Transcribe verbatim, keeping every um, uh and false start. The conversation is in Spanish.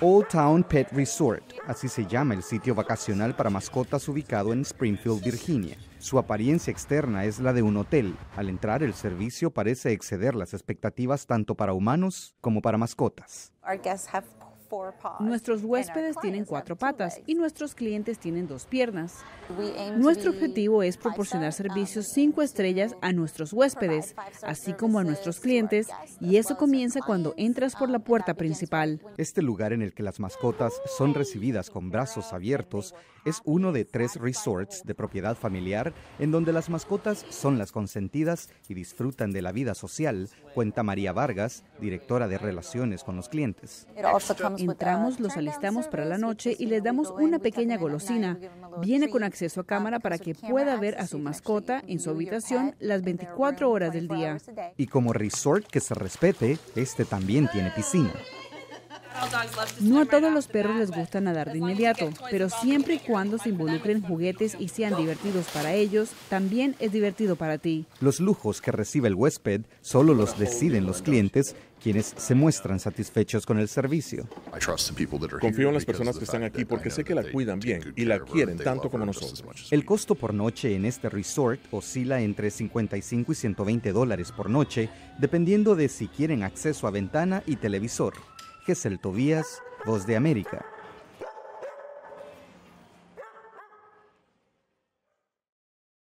Old Town Pet Resort, así se llama el sitio vacacional para mascotas ubicado en Springfield, Virginia. Su apariencia externa es la de un hotel. Al entrar, el servicio parece exceder las expectativas tanto para humanos como para mascotas. Nuestros huéspedes tienen cuatro patas y nuestros clientes tienen dos piernas. Nuestro objetivo es proporcionar servicios cinco estrellas a nuestros huéspedes, así como a nuestros clientes, y eso comienza cuando entras por la puerta principal. Este lugar en el que las mascotas son recibidas con brazos abiertos es uno de tres resorts de propiedad familiar en donde las mascotas son las consentidas y disfrutan de la vida social, cuenta María Vargas, directora de Relaciones con los Clientes. Entramos, los alistamos para la noche y les damos una pequeña golosina. Viene con acceso a cámara para que pueda ver a su mascota en su habitación las veinticuatro horas del día. Y como resort que se respete, este también tiene piscina. No a todos los perros les gusta nadar de inmediato, pero siempre y cuando se involucren juguetes y sean divertidos para ellos, también es divertido para ti. Los lujos que recibe el huésped solo los deciden los clientes, quienes se muestran satisfechos con el servicio. Confío en las personas que están aquí porque sé que la cuidan bien y la quieren tanto como nosotros. El costo por noche en este resort oscila entre cincuenta y cinco y ciento veinte dólares por noche, dependiendo de si quieren acceso a ventana y televisor. Gesell Tobías, Voz de América.